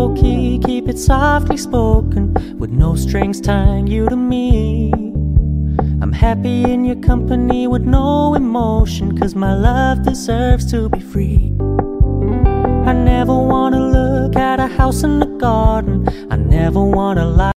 low-key, keep it softly spoken, with no strings tying you to me. I'm happy in your company with no emotion, 'cause my love deserves to be free. I never wanna look at a house in the garden, I never wanna lie.